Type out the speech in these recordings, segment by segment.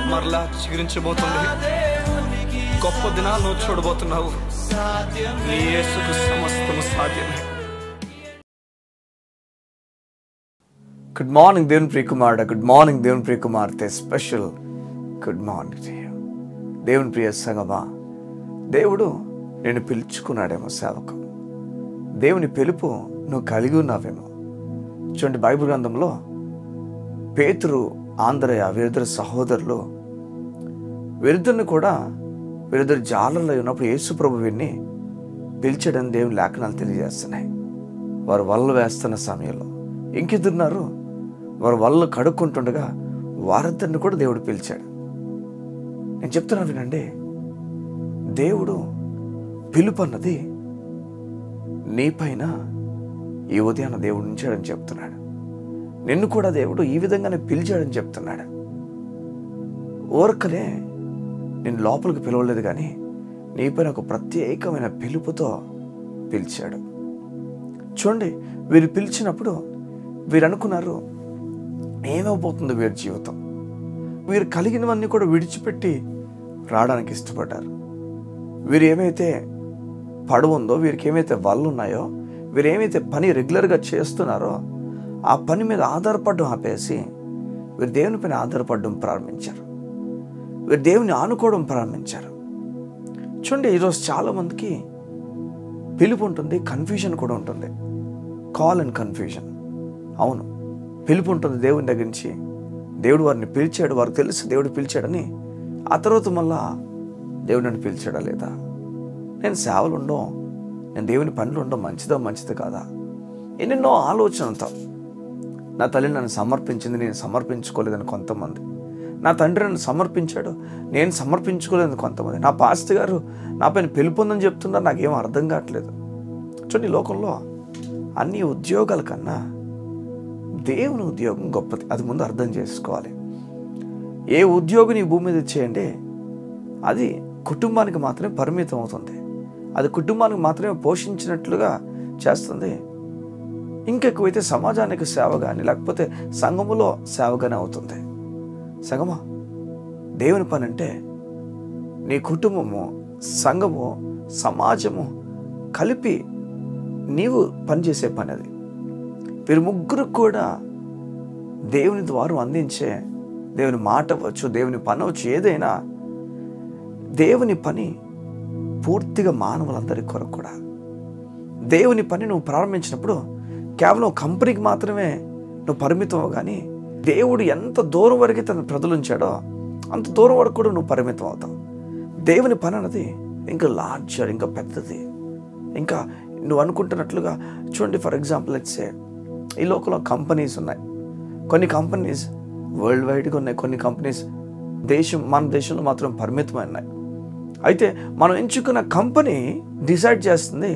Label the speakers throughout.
Speaker 1: మరలా చిగురించబోతుంది. గొప్ప దినాలు నువ్వు చూడబోతున్నావు. నీ యేసుకు సమస్తము సాధ్యమే.
Speaker 2: గుడ్ మార్నింగ్ దేవుని ప్రియ కుమారుడా, గుడ్ మార్నింగ్ దేవుని ప్రియ కుమార్తె, special good morning to you. దేవుని ప్రియ సంగమా, దేవుడు నేను పిలుచుకున్నాడేమో సేవకు. దేవుని పిలుపు నువ్వు కలిగి ఉన్నావేమో. చూడండి, బైబిల్ గ్రంథంలో పేతురు, ఆంద్రయ వీరిద్దరు సహోదరులు, వీరిద్దరిని కూడా వీరిద్దరు జాలర్లో ఉన్నప్పుడు యేసు ప్రభు వీరిని పిలిచాడని దేవుని లేఖనాలు తెలియజేస్తున్నాయి. వారు వలలు వేస్తున్న సమయంలో ఇంకెదురున్నారు. వారు వలలు కడుక్కుంటుండగా వారిద్దరిని కూడా దేవుడు పిలిచాడు. నేను చెప్తున్నా వినండి, దేవుడు పిలుపు అన్నది నీ పైన ఈ ఉదయాన్న దేవుడు ఉంచాడని చెప్తున్నాడు. నిన్ను కూడా దేవుడు ఈ విధంగానే పిలిచాడని చెప్తున్నాడు. ఊరకనే నేను లోపలికి పిలవలేదు, కానీ నీ పైన ఒక ప్రత్యేకమైన పిలుపుతో పిలిచాడు. చూడండి, వీరు పిలిచినప్పుడు వీరు అనుకున్నారు ఏమైపోతుందో వీరి జీవితం. వీరు కలిగినవన్నీ కూడా విడిచిపెట్టి రావడానికి ఇష్టపడ్డారు. వీరు ఏమైతే పడవ ఉందో, వీరికి ఏమైతే వలలు ఉన్నాయో, వీరు ఏమైతే పని రెగ్యులర్గా చేస్తున్నారో ఆ పని మీద ఆధారపడడం ఆపేసి వీరు దేవుని పైన ఆధారపడడం ప్రారంభించారు. వీరు దేవుని ఆనుకోవడం ప్రారంభించారు. చూడండి, ఈరోజు చాలామందికి పిలుపు ఉంటుంది, కన్ఫ్యూజన్ కూడా ఉంటుంది. Call and confusion. అవును, పిలుపు ఉంటుంది దేవుని దగ్గర నుంచి. దేవుడు వారిని పిలిచాడు, వారికి తెలుసు దేవుడు పిలిచాడని. ఆ తర్వాత మళ్ళా దేవుడు నన్ను పిలిచాడా లేదా, నేను సేవలు ఉండవు, నేను దేవుని పనులు ఉండవు, మంచిది కాదా, ఎన్నెన్నో ఆలోచనలతో. నా తల్లి నన్ను సమర్పించింది, నేను సమర్పించుకోలేదని కొంతమంది. నా తండ్రి నన్ను సమర్పించాడు, నేను సమర్పించుకోలేదని కొంతమంది. నా పాస్టర్ గారు నా పైన పిలుపు ఉందని చెప్తున్నారు, నాకేం అర్థం కావట్లేదు. చూడండి, ఈ లోకంలో అన్ని ఉద్యోగాల కన్నా దేవుని ఉద్యోగం గొప్పది. అది ముందు అర్థం చేసుకోవాలి. ఏ ఉద్యోగం ఈ భూమి మీద చేయండి, అది కుటుంబానికి మాత్రమే పరిమితం అవుతుంది. అది కుటుంబానికి మాత్రమే పోషించినట్లుగా చేస్తుంది. ఇంకెక్కువైతే సమాజానికి సేవ కానీ, లేకపోతే సంఘములో సేవ కానీ అవుతుంది. సంఘమా, దేవుని పని అంటే నీ కుటుంబము, సంఘము, సమాజము కలిపి నీవు పనిచేసే పని అది. వీరు ముగ్గురు కూడా దేవుని ద్వారా అందించే, దేవుని మాట అవ్వచ్చు, దేవుని పని అవ్వచ్చు, ఏదైనా దేవుని పని పూర్తిగా మానవులందరి కొరకు కూడా. దేవుని పని నువ్వు ప్రారంభించినప్పుడు కేవలం కంపెనీకి మాత్రమే నువ్వు పరిమితం, కానీ దేవుడు ఎంత దూరం వరకు తన ప్రజలు ఉంచాడో అంత దూరం వరకు కూడా నువ్వు పరిమితం అవుతావు. దేవుని పని అన్నది ఇంకా లార్జర్, ఇంకా పెద్దది. ఇంకా నువ్వు అనుకుంటున్నట్లుగా చూడండి, ఫర్ ఎగ్జాంపుల్ లెట్స్ ఈ లోకంలో కంపెనీస్ ఉన్నాయి. కొన్ని కంపెనీస్ వరల్డ్ వైడ్గా ఉన్నాయి, కొన్ని కంపెనీస్ మన దేశంలో మాత్రం పరిమితమై ఉన్నాయి. అయితే మనం ఎంచుకున్న కంపెనీ డిసైడ్ చేస్తుంది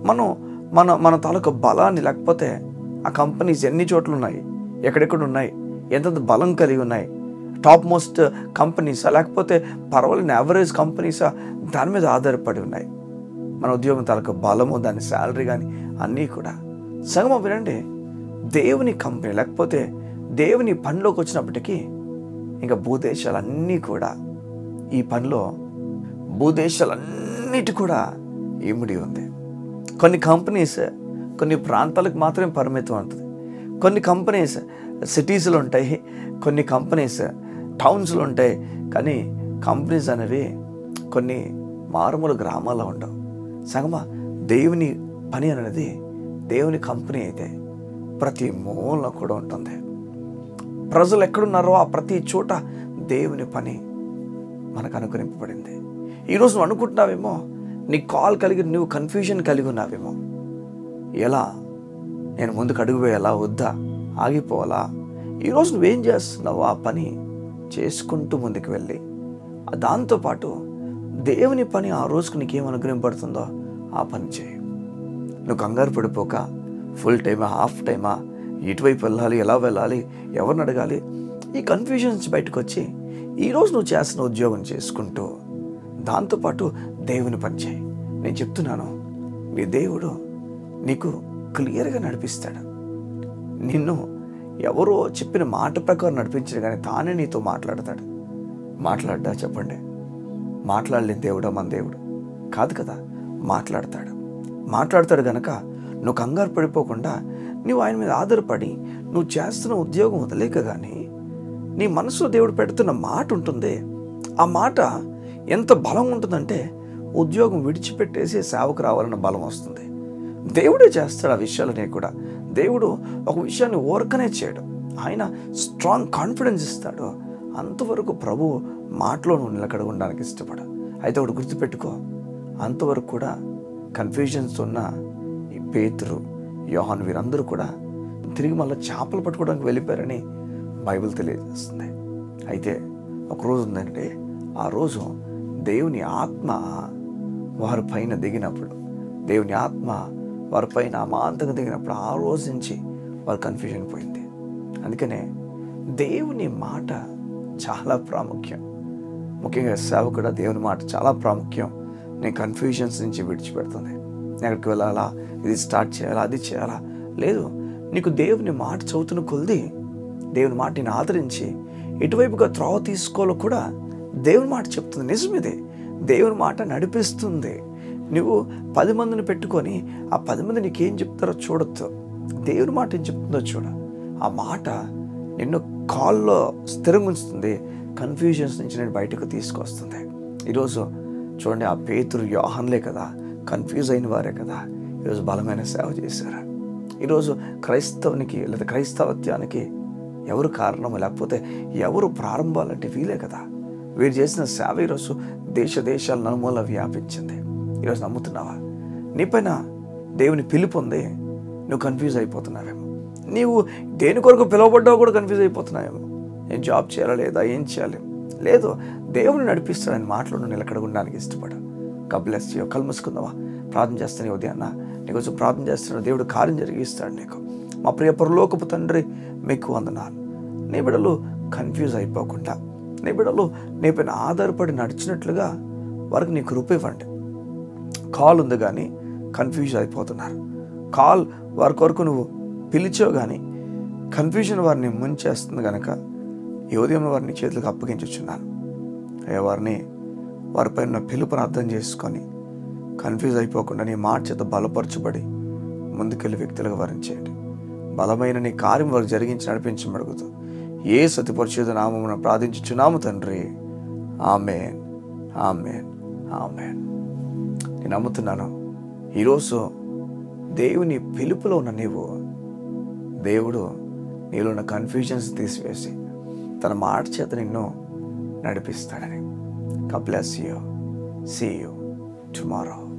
Speaker 2: మన తాలూకు బలాన్ని, లేకపోతే ఆ కంపెనీస్ ఎన్ని చోట్ల ఉన్నాయి, ఎక్కడెక్కడ ఉన్నాయి, ఎంత బలం కలిగి ఉన్నాయి, టాప్ మోస్ట్ కంపెనీసా లేకపోతే పర్వాలేని యావరేజ్ కంపెనీసా, దాని మీద ఆధారపడి ఉన్నాయి మన ఉద్యోగం తాలూకు బలము, దాని శాలరీ కానీ అన్నీ కూడా. సంగమం వినండి, దేవుని కంపెనీ లేకపోతే దేవుని పనిలోకి వచ్చినప్పటికీ ఇంకా భూదేశాలన్నీ కూడా ఈ పనిలో, భూదేశాలన్నిటి కూడా ఇమిడి ఉంది. కొన్ని కంపెనీస్ కొన్ని ప్రాంతాలకు మాత్రమే పరిమితం అవుతుంది. కొన్ని కంపెనీస్ సిటీస్లో ఉంటాయి, కొన్ని కంపెనీస్ టౌన్స్లో ఉంటాయి, కానీ కంపెనీస్ అనేవి కొన్ని మారుమూల గ్రామాల్లో ఉండవు. సంగమా, దేవుని పని అనేది, దేవుని కంపెనీ అయితే ప్రతి మూలలో కూడా ఉంటుంది. ప్రజలు ఎక్కడున్నారో ఆ ప్రతి చోట దేవుని పని మనకు అనుగ్రహింపబడింది. ఈరోజు నువ్వు అనుకుంటున్నావేమో, నీ కాల్ కలిగి నువ్వు కన్ఫ్యూజన్ కలిగి ఉన్నావేమో. ఎలా, నేను ముందుకు అడుగు వేయాలా, వద్దా, ఆగిపోవాలా? ఈరోజు నువ్వేం చేస్తున్నావు? ఆ పని చేసుకుంటూ ముందుకు వెళ్ళి దాంతోపాటు దేవుని పని ఆ రోజుకు నీకేం అనుగ్రహింపడుతుందో ఆ పని చేయి. నువ్వు కంగారు పడిపోక ఫుల్ టైమా, హాఫ్ టైమా, ఇటువైపు వెళ్ళాలి, ఎలా వెళ్ళాలి, ఎవరిని అడగాలి, ఈ కన్ఫ్యూజన్స్ బయటకు వచ్చి ఈరోజు నువ్వు చేస్తున్న ఉద్యోగం చేసుకుంటూ దాంతోపాటు దేవుని పని చేయి. నేను చెప్తున్నాను, నీ దేవుడు నీకు క్లియర్గా నడిపిస్తాడు. నిన్ను ఎవరో చెప్పిన మాట ప్రకారం నడిపించడు, కానీ తానే నీతో మాట్లాడతాడు. మాట్లాడ్డా చెప్పండి? మాట్లాడలేని దేవుడా మన దేవుడు? కాదు కదా. మాట్లాడతాడు గనక నువ్వు కంగారు పడిపోకుండా నువ్వు ఆయన మీద ఆధారపడి నువ్వు చేస్తున్న ఉద్యోగం వదిలేక కానీ నీ మనసులో దేవుడు పెడుతున్న మాట ఉంటుంది. ఆ మాట ఎంత బలం ఉంటుందంటే ఉద్యోగం విడిచిపెట్టేసి సేవకు రావాలన్న బలం వస్తుంది. దేవుడే చేస్తాడు ఆ విషయాలనే కూడా. దేవుడు ఒక విషయాన్ని ఓరకనే చేయడు, ఆయన స్ట్రాంగ్ కాన్ఫిడెన్స్ ఇస్తాడు. అంతవరకు ప్రభు మాటలో నువ్వు నిలకడ ఉండడానికి ఇష్టపడు. అయితే ఒకటి గుర్తుపెట్టుకో, అంతవరకు కూడా కన్ఫ్యూజన్స్ ఉన్న ఈ పేతురు, యోహాను వీరందరూ కూడా తిరిగి మళ్ళీ చేపలు పట్టుకోవడానికి వెళ్ళిపోయారని బైబిల్ తెలియజేస్తుంది. అయితే ఒకరోజు ఉందంటే ఆ రోజు దేవుని ఆత్మ వారి పైన దిగినప్పుడు, దేవుని ఆత్మ వారి పైన అమాంతంగా దిగినప్పుడు ఆ రోజు నుంచి వారి కన్ఫ్యూజన్ పోయింది. అందుకనే దేవుని మాట చాలా ప్రాముఖ్యం. ముఖ్యంగా సేవకుడు దేవుని మాట చాలా ప్రాముఖ్యం. నేను కన్ఫ్యూజన్స్ నుంచి విడిచిపెడుతుంది. నేను ఎక్కడికి వెళ్ళాలా, ఇది స్టార్ట్ చేయాలా, అది చేయాలా లేదు. నీకు దేవుని మాట చదువుతున్న కొలిది దేవుని మాట నేను ఆదరించి ఎటువైపుగా త్రోవ తీసుకోవాలో కూడా దేవుని మాట చెప్తుంది. నిజమిదే, దేవుని మాట నడిపిస్తుంది. నువ్వు 10 మందిని పెట్టుకొని ఆ 10 మంది నీకేం చెప్తారో చూడొద్దు. దేవుని మాట ఏం చెప్తుందో చూడ. ఆ మాట నిన్ను కాల్లో స్థిరంగా ఉంచుతుంది. కన్ఫ్యూజన్స్ నుంచి నేను బయటకు తీసుకొస్తుంది. ఈరోజు చూడండి, ఆ పేతురు యోహాన్లే కదా, కన్ఫ్యూజ్ అయిన వారే కదా ఈరోజు బలమైన సేవ చేశారు. ఈరోజు క్రైస్తవునికి లేదా క్రైస్తవత్యానికి ఎవరు కారణము, లేకపోతే ఎవరు ప్రారంభాలంటే వీలే కదా. వీరు చేసిన సేవ ఈరోజు దేశాల నలుమూల వ్యాపించింది. ఈరోజు నమ్ముతున్నావా? నీపైన దేవుని పిలుపు ఉంది, నువ్వు కన్ఫ్యూజ్ అయిపోతున్నావేమో. నీవు దేని కొరకు పిలువబడ్డావు కూడా కన్ఫ్యూజ్ అయిపోతున్నావేమో. నేను జాబ్ చేయాలా లేదా, ఏం చేయాలి లేదు. దేవుని నడిపిస్తాడని మాటలు నిలకడ ఉండడానికి ఇష్టపడు. God bless you. కళ్ళు మూసుకుందామా? ప్రార్థన చేస్తాను. ఉదయాన్న నీకోసం ప్రార్థన చేస్తున్నాడు. దేవుడు కార్యం జరిగిస్తాడు నీకు. మా ప్రియ పరలోకపు తండ్రి, మీకు వందనాలు. నీ బిడ్డలు కన్ఫ్యూజ్ అయిపోకుండా, నీ బిడ్డలు నీ పైన ఆధారపడి నడిచినట్లుగా వారికి నీ కృప ఇవ్వండి. కాల్ ఉంది కానీ కన్ఫ్యూజ్ అయిపోతున్నారు. కాల్ వారి కొరకు నువ్వు పిలిచావు కానీ కన్ఫ్యూజన్ వారిని ముంచేస్తుంది కనుక ఈ ఉదయం వారిని చేతులకు అప్పగించుచున్నాను. వారిపైన ఉన్న పిలుపుని అర్థం చేసుకొని కన్ఫ్యూజ్ అయిపోకుండా నీ మాట చేత బలపరచబడి ముందుకెళ్ళి వ్యక్తులుగా వరించేయండి. బలమైన నీ కార్యం వారు జరిగించి నడిపించమడుగుతూ ఏ సతిపరిచేత నామమున ప్రార్థించుచున్నాము తండ్రి. ఆమేన్, ఆమేన్, ఆమేన్. నేను నమ్ముతున్నాను ఈరోజు దేవుని పిలుపులో ఉన్న దేవుడు నీలో ఉన్న కన్ఫ్యూజన్స్ తీసివేసి తన మాట చేత నిన్ను నడిపిస్తాడని. God bless you. See you tomorrow.